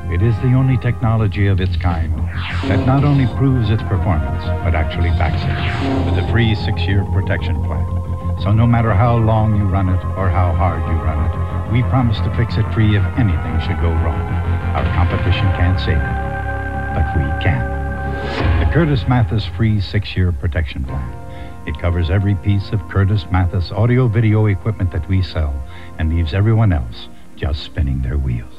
It is the only technology of its kind that not only proves its performance, but actually backs it with a free 6-year protection plan. So no matter how long you run it or how hard you run it, we promise to fix it free if anything should go wrong. Our competition can't save it, but we can. The Curtis Mathis free 6-year protection plan. It covers every piece of Curtis Mathis audio-video equipment that we sell and leaves everyone else just spinning their wheels.